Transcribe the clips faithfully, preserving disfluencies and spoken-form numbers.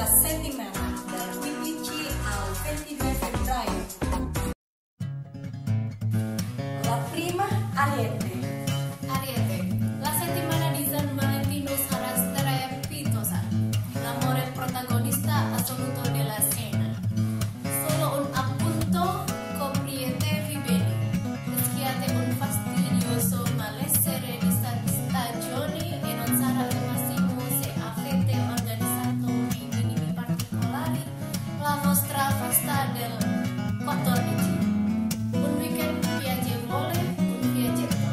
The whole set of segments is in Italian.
la settimana dal quindici al ventidue febbraio. La prima, Ariete. Ariete, la settimana di San Valentino sarà strepitosa. L'amore protagonista assoluto della scena. Solo un appunto, coprietevi bene. Rischiate un fastidioso malessere di stagioni e non sarà il massimo se avete organizzato i minimi particolari la vostra festa del quattordici. Un weekend piacevole, un viaggetto.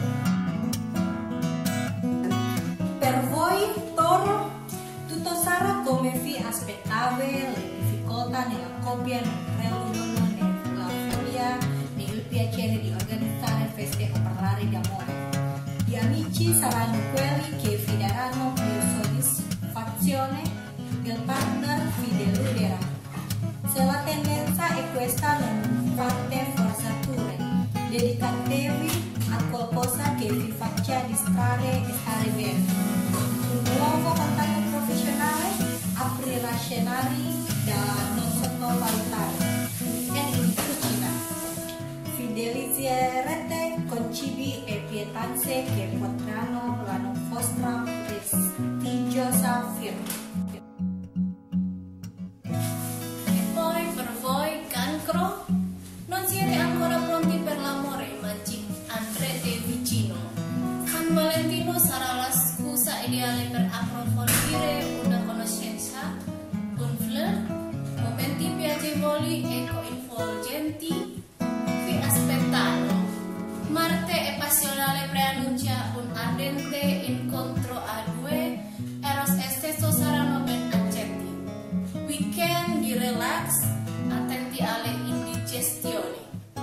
Per voi, Toro, tutto sarà come vi aspettave, le difficoltà nella coppia non preludono nella voglia né il piacere di organizzare feste o parlare di amore. Gli amici saranno quelli che vi daranno più soddisfazione, il partner vi deluderà. Se la tendenza è questa, non fate forzature, dedicatevi a qualcosa che vi faccia distrarre e stare bene. Un nuovo contatto professionale aprirà scenari da non sottovalutare. E in cucina fidelizzerete con cibi e pietanze che potranno la vostra prestigiosa firma. E poi per voi, Cancro, non siete ancora pronti per l'amore, ma ci andrete vicino. San Valentino sarà la scusa ideale per approfondire una conoscenza, un flirt, momenti piacevoli e coinvolgenti vi aspettano. Marte è passionale preannuncia un ardente incontro a due, Eros e Sesso saranno ben accetti. Weekend di relax, attenti alle indigestioni.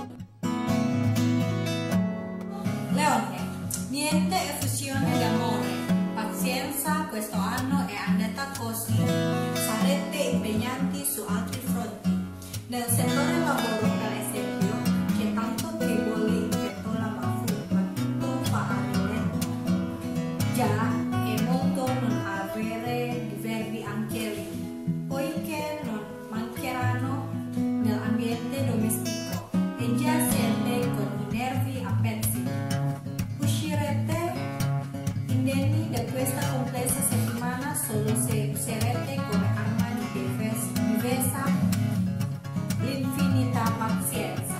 Leone, niente effusione d'amore, pazienza, questo anno è andata così, sarete impegnati su altri fronti. Nel settore lavoro, per esempio, c'è tanto che vuole in pettola ma tutto fa ridere. Già, è molto non avere di verbi anche lì, poiché non mancheranno nell'ambiente domestico e già siete con i nervi a pezzi. Uscirete indenni da questa complessa settimana solo se userete come arma di difesa l'infinita pazienza.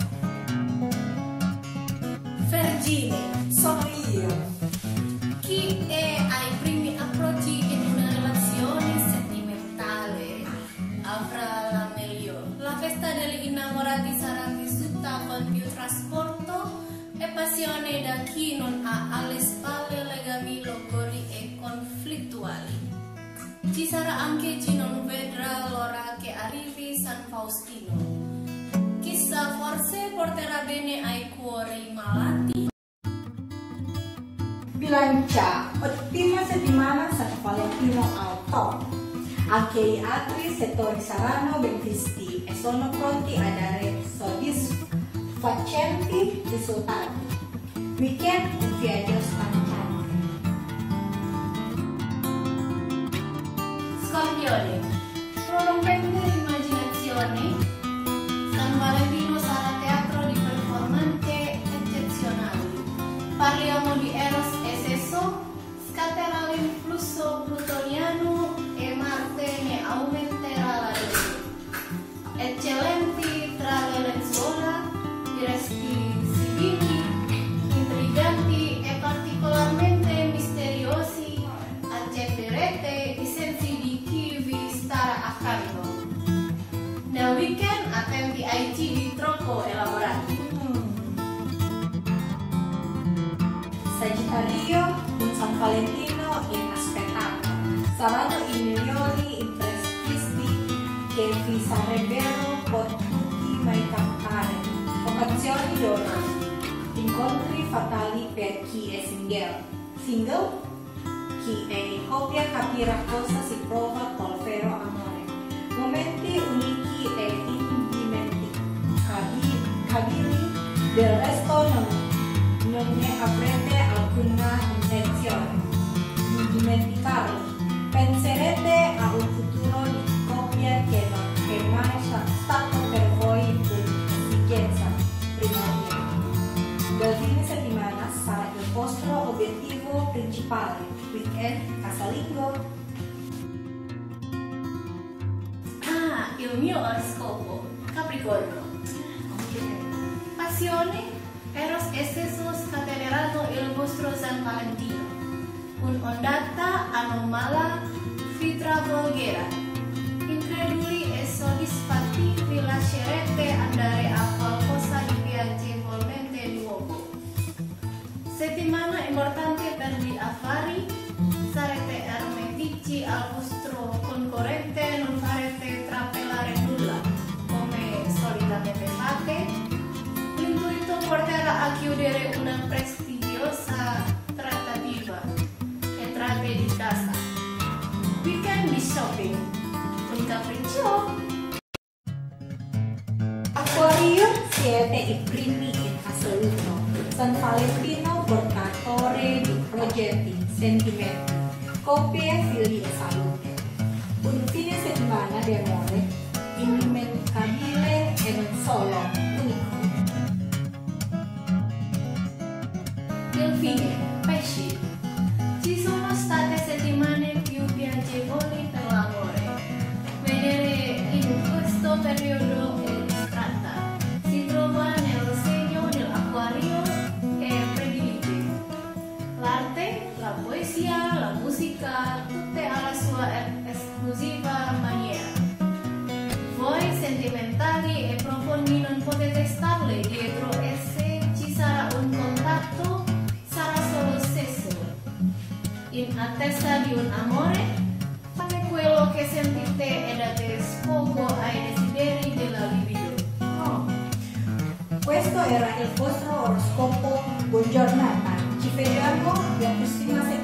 Vergine, Sono io. chi è ai primi approcci in una relazione sentimentale avrà la meglio. La festa degli innamorati sarà vissuta con più trasporto e passione da chi non ha alle spalle legami logori e conflittuali. Ci sarà anche chi non vedrà l'ora che arrivi San Faustino. Chissà, forse porterà bene ai cuori malati. Bilancia, ottima settimana San Valentino al top. Anche gli altri settori saranno ben visti e sono pronti a dare soddisfacenti risultati. Weekend un viaggio stancante. Scorpione, prorompente l'immaginazione, San Valentino sarà teatro di performance eccezionali. Parliamo di Eros e Sesso, scatterà l'influsso plutoniano e Marte ne aumenterà la dose. Eccellenti tra le lenzuola, irresistibili, intriganti e particolarmente misteriosi, accetterete i sensi di chi vi starà accanto. Nel weekend attenti ai cibi troppo elaborati. Sagittario, un San Valentino inaspettato. Saranno i migliori imprevisti che vi sarebbero potuti mai captare. Occasioni d'oro, incontri fatali per chi è single. Single? Chi è in coppia capirà cosa si prova col vero amore. Momenti unici e indimenticabili, del resto non, non ne avrete alcuna intenzione di dimenticarli. Penserete a un futuro di coppia il mio oroscopo, Capricorno. Passione, eros ecceso scateneranno il vostro San Valentino. Un'ondata anomala vi travolgerà. Increduli e soddisfatti vi lascerete andare a qualcosa di piacevolmente nuovo. Settimana importante per gli affari, sarete ermetici al vostro concorrente, non farete trapelare nulla come solitamente fate. L'intuito porterà a chiudere una prestigiosa trattativa. Entrate di casa. Weekend di shopping. Un capriccio. Acquario, siete i primi in assoluto. San Valentino portatore di progetti, sentimenti, coppie, figli e salute. Un fine settimana di amore indimenticabile e non solo, unico. Delfine, pesci. Ci sono state settimane più piacevoli per l'amore. Venere in questo periodo è distratta. Si trova nel segno dell'acquario e predilige l'arte, la poesia, la musica, tutte alla sua esclusiva maniera. Voi sentimentali e profondi non potete starle dietro esse, ci sarà un contatto, sarà solo sesso. In attesa di un amore, fate quello che sentite e date sfogo ai desideri della libido. Oh. Questo era il vostro oroscopo. Buon giornata. Ci vediamo la prossima settimana.